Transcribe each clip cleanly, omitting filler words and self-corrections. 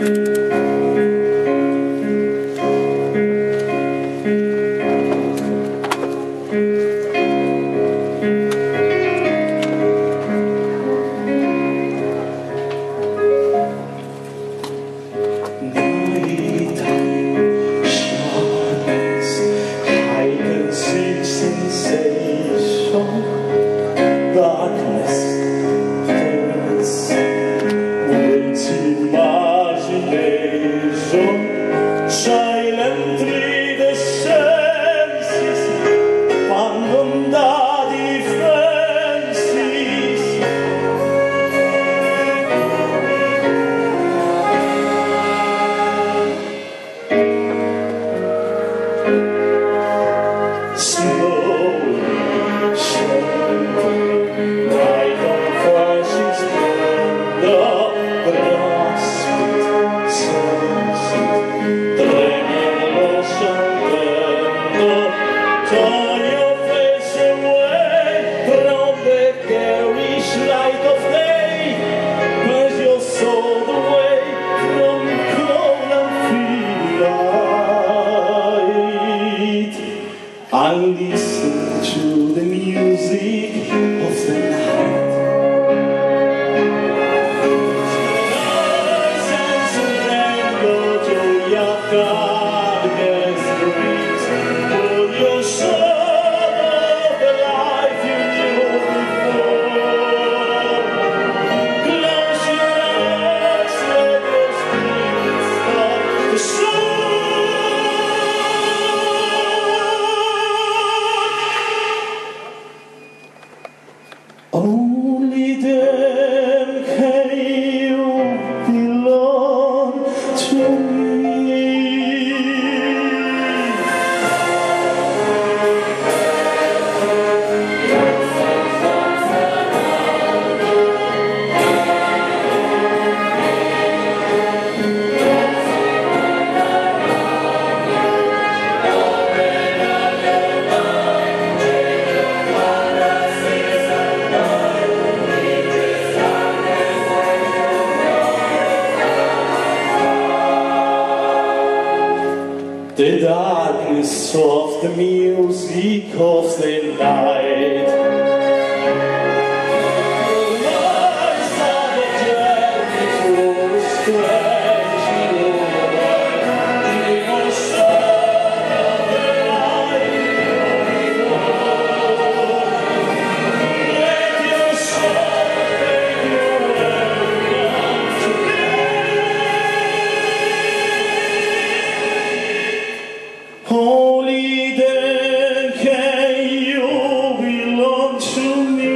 Only them can you belong to me. The darkness of the music of the night, the lights of the journey through the strange new world, the emotion of the light world. Let your soul take you where you want to be. Only then can you belong to me.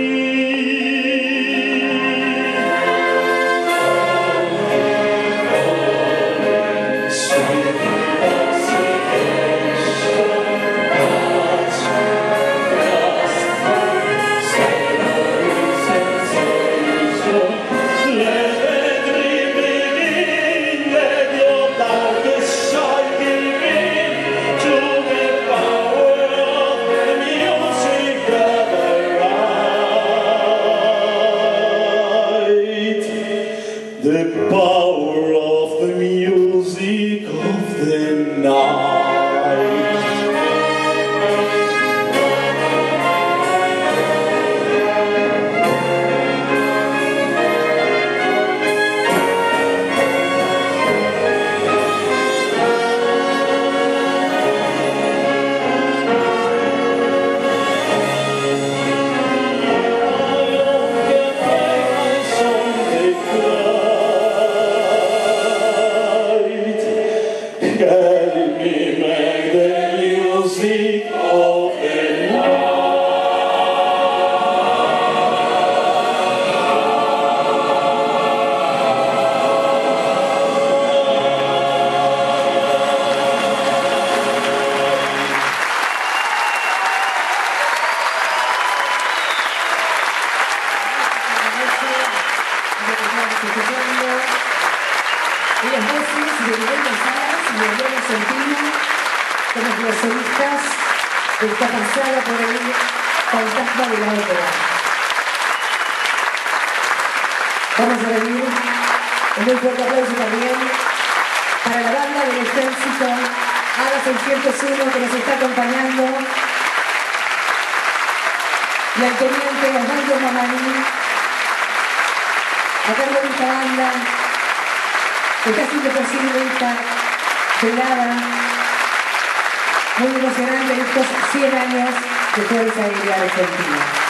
The power of the music of the night. Let me make the music of the night. Y las voces de Irene Salas y Elena Santino, como las solistas de esta pasada por el fantasma de la ópera. Vamos a venir un muy fuerte aplauso también para la banda del ejército, ADA 601 que nos está acompañando, y al teniente Osvaldo Mamani, a cargo de esta banda, que está haciendo posible esta velada muy emocionante en estos 100 años de Fuerza Aérea Argentina.